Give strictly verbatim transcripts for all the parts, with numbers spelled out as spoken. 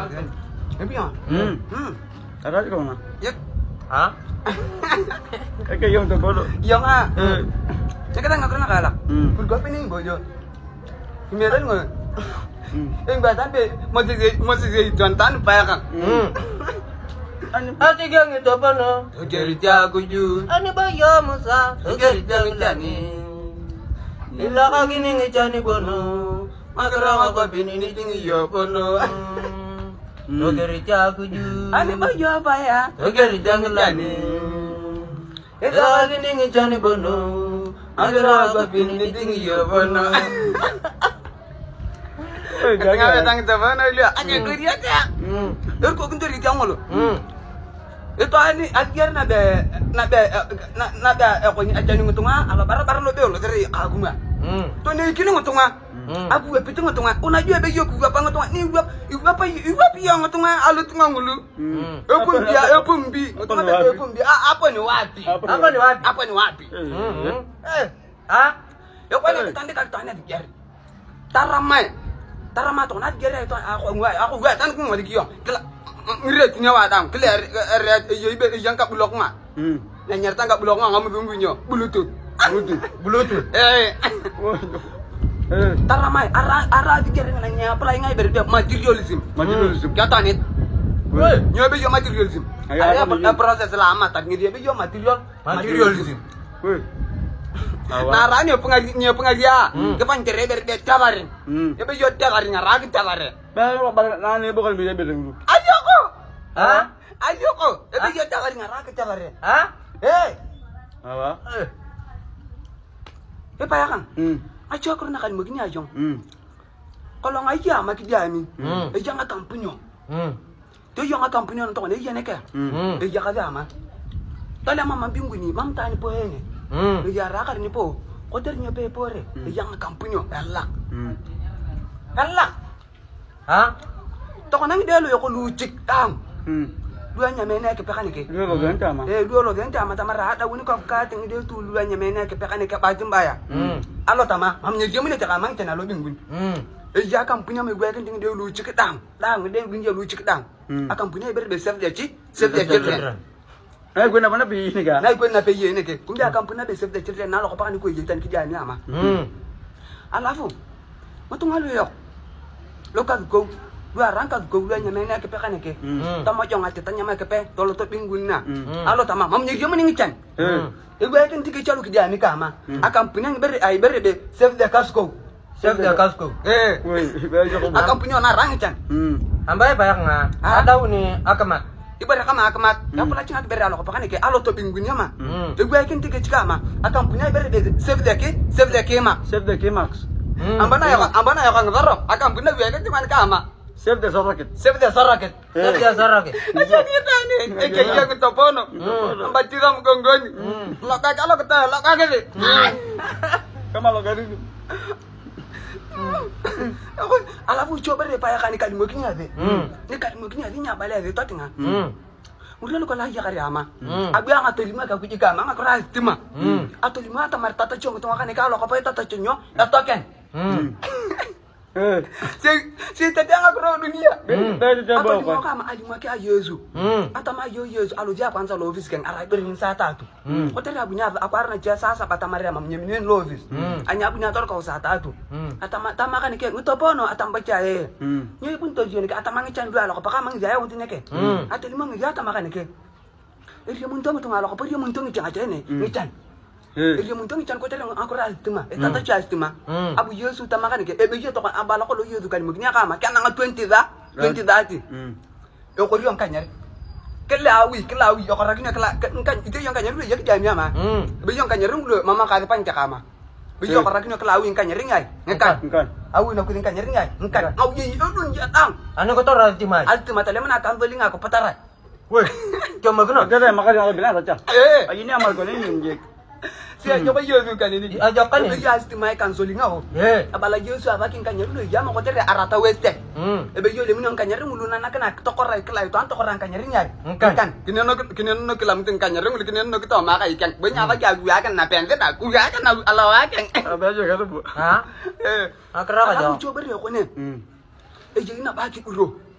Ebi ya. Hmm. Hmm. Ada kau na. Yep. Ha? Eke yung to bolo. Yang ah. Eh. Cakap tak nak kalak. Hmm. Kurga pening bojo. Kimeran ngah. Hmm. Eng batan be masih masih jantan bayar kan. Hmm. Ati gang itu apa no? Jadi jago ju. Ani bayo musa, jadi jang jani. Ila ka gini ngejani bono. Makara ka pinini tingi yo bono. Jadi jago ju. Ani bayo apa ya? Jadi jang jani. Ila ka gini ngejani bono. Makara ka pinini tingi yo bono. Tengah datang itu mana dia? Anya dia dia. Hmm. Erko kuntur di tiang mulu. Hmm. Itu ani ajar nada nada nada aku ni ajar ni ngutunga ala bara bara lo belo dari kaguma. Hmm. To ni kini ngutunga. Aku epi tu ngutunga. Una jua be yo ku apa ngutunga ni gua apa iwa pi yang ngutunga alu tunga ngulu. Hmm. Epu dia epu mbi. Ngutunga be epu mbi. Apa ni wapi? Apa ni wapi? Apa ni wapi? Hmm. Eh, Ha? yo kwa ni tande ka tande diar. Taramai. Taramai to na diar itu aku gua aku gua tan ku ngadi kiyo. Ngiret nyawa tang, kelir eret ibe yang kap blok ma. Hmm. Na nyerta kap blok ma ngamu bumbunya, bluetooth. Bluetooth. Bluetooth. Eh. Eh. Taramai ara ara dikira nanya apply ngai berbe materialism. Materialism. Kata ni. Woi. Nyobe yo materialism. Ayah, Ada apa proses lama tak ngi dia be yo material materialism. Weh. Nara ni pengaji ni pengaji ah. Kepan tere dari dia tabarin. Hmm. Ya be yo tabarin ngara ki tabarin. Baru balik nani bukan bisa bilang dulu. Ayo ko. Ha? Ayo ko. Ya be yo tabarin ngara ki tabarin. Ha? Eh. Apa? Eh. Eh payakan. Hmm. Ayo ko na kan begini ajong. Hmm. Kalau ngai ya mak dia ni. Hmm. Eh jangan kampunyo. Hmm. Tu yang kampunyo nto ne ya ne ka. Hmm. Eh jangan ama. Tala mama mbingu ni mam tani po hene. Hmm. Eh ya rakar ni po. Koder nya pe pore. Eh jangan kampunyo. Allah. Hmm. Allah. Ha? To nang dia lo yo ko lucik tang. Hmm. Dua nya mena ke pekane ke. Itu lo ganta mah. Eh dua lo ganta ama tamara ada wuni ko ka ting dia tu dua nya mena ke pekane ke bajum baya. Hmm. Alo tama mam nya jemu ne ta mang tana lo bingun. Hmm. Eh ya kampunya me gwa kan ting dia lucik tang. Tang dia ginja lucik tang. Akan punya ber be sef dia ci. Sef dia children. Eh, gue nama nabi ini kan? Na ko na pe yene ke. Kumbe akan punya be sef dia children na lo ko pa ni ko yitan ki jani ama. Hmm. Alafu. Matung halu yo. Lo ka go dua rangka go dua nya mena ke pekane ke. Tama jong ate tanya ma ke pe tolo to bingun na. Alo tama mam nya jemu ni ngitan. Eh. E gwa kan tike chalu ki jani ka ama. Akan punya ber ai ber be sef dia kasko. Chef dia kasko. Eh. Woi, baju kau. Akan punya na rangitan. Hmm. Ambai bayak nga. Ada uni akamat. Ibarat kama akamat. Ya pula cingat ber alo ko pakane ke alo to bingun ya ma. Hmm. E gwa kan tike chika ma. Akan punya ber be sef dia ke sef dia ke ma. Save the K-Max. Ambana ya ambana ya kan ngaro. Akan punya gwa kan cuman ka ma. Save the Soraket. Sef dia soraket. Chef dia sarake. Aja dia tani. Eh kaya ko topono. Ambachira mgongoni. Loka kalo kata loka ke. Kamu lo garis. Ako alafu coba deh paya kan kali mungkin ade. Hmm. Ni kali mungkin ade nya bale ade to tinga. Hmm. Udah lu kalau ya kari ama. Hmm. Abi ang ato lima ka kuji kama ngakro tima. Hmm. Ato lima ta mar tata chong to kan ka lo ko pa tata chonyo ya token. Hmm. Eh. Si si tata ngakro dunia. Baju coba Ato apa? lima ka ma ali ma ka Yesu. Hmm. Ata ma yo Yesu alu ja kwanza lo office kan ara berin sa tatu. Ko tare abunya akwar na ja sa sa pata maria mam nyeminen lo office. Anya abunya tor ka sa tatu. Ata ma ta ma kan ke ngutopono ata mbacha e. Hmm. Nyoy pun to joni ka ata mangi chan dua lo ko pa mang jaya wonti neke. Ata lima ngi ata ma kan ke. Eri mun to mutu ngalo ko pa eri mun to ngi chan ne. Ngi chan. Eh. Eri mun to ngi chan ko tare ngakro altima. E tata cha altima. Abu Yesu ta ma kan ke e be yo to kan abala ko lo Yesu kan mugnya ka ma kan nga twenty da. twenty da ti. Hmm. Yo ko riom kanyar. Kelawi, kelawi yo karaknya kela kan itu yang kanyar lu ya jamia ma. Hmm. Be yo kanyar lu mama ka depan cakama. Be yo karaknya kelawi kanyar ngai. Ngekan. Bukan. Awu na kuning kanyar ngai. Ngekan. Awu ye odun ya tang. Ano ko to rati mai? Altima tale mana kan beli ngako patara. Woi. Cuma kena. Ada yang makan yang bilang saja. Eh, Ini amal kau ini injek. sia yo ba yo kan ini. Ajak kan Be ni. ya altima kan soli ngao. Eh. Abala Yesu abakin kanyar lu ya ma ko tere arata weste. Hmm. Ebe yo le mun kanyar ngulu na nakana tokorai kelai to an tokoran kanyar ngai. Ngekan. Kineno kineno kilam tin kanyar ngulu kineno kita ma ka ikan. Benya ba ga gua kan na pende na ku ga kan na alawa kan. Baju kau tu. Ha? Eh. Akra ka Aku jo. coba deh aku nih. Hmm. Eh jadi nak bagi uro.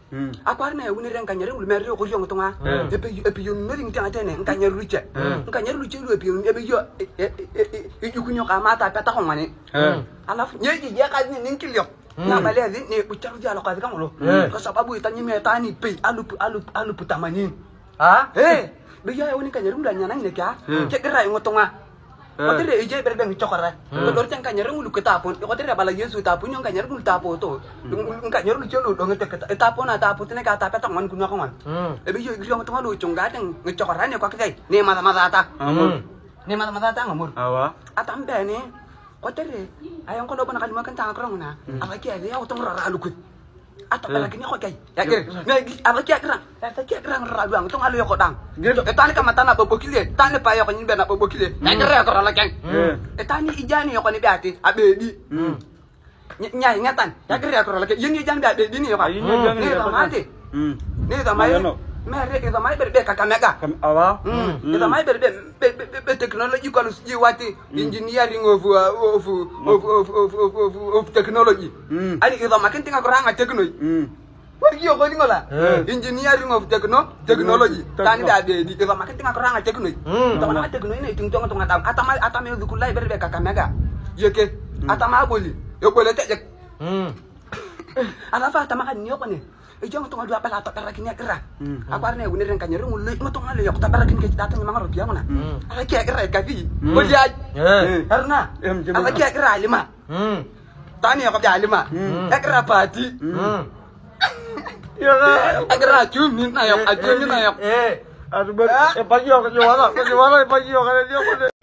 akwar na wuni ren kanyere ul meri ko yong tonga e pe e pe yo no ring tanga tene kanyere luche kanyere luche lu e pe e pe yo e ju kunyo ka mata peta ko ngani alafu nyeji ya ka ni ninkilyo na balezi ni ucharu jalo ka kama lo kwa sababu itanyi metani pe alu alu alu putamani ah eh be ya wuni kanyere ul nyana ni ka ke gira ngotonga Kotere ije berbe ngchokora. Kodor tang kanyere ngulu ketapon. Kotere bala Yesu tapon yung kanyere ngulu tapo to. Yung kanyere ngulu cholo dong ngete ketapon na tapo tene ka tapet tangan kuno kawan. Ebe yo igri ngotong lu chunga tang ngchokora ne ko kai. Ne mata mata ata. Ne mata mata ata ngamur. Awa. Atam be ne. Kotere ayang ko do na kalima kan tang krong na. Apa ki ale otong rara lukut. Atau lagi ni kau kaya, ya kira, ni apa kaya kerang, apa kaya kerang raguang, tu ngalu yoko dang. Etani kamata na bobokile, tani pa yoko ni bena bobokile, ya kira yoko ralagang. Etani ijani yoko ni biati, abedi. Nyai ngatan, ya kira yoko ralagang, ini ijani biati ini yoko. Ni ramadi, ni ramai, mere itu ramai berbe kakamega. Awa. Itu ramai berbe be teknologi kalau jiwati engineering of of of of of technology. Ani itu makin tinggal kurang aja teknologi. Pergi yo kau ngolah. Engineering of techno technology. Tani dah ada di itu makin tinggal kurang aja teknologi. Tahu nama teknologi ini tung tung tung atam atam atam itu kulai berbe kakamega. Ya ke atam apa boleh? Yo boleh tak? Alafa atam kan nyo kan ni. Ijong tong adu apa la tak rakin ya kera. Aku arne wuni ren kanyere ngule ngotong ale yok tak rakin ke datang mang rupiah mana. Ala ki kera kafi. Boleh karena ala ki kera lima. Tani yok ja lima. Kera pati. Ya ka kera cumi na yok, cumi na yok. Eh, aduh, eh pagi yok, juara, juara pagi yok ada dia.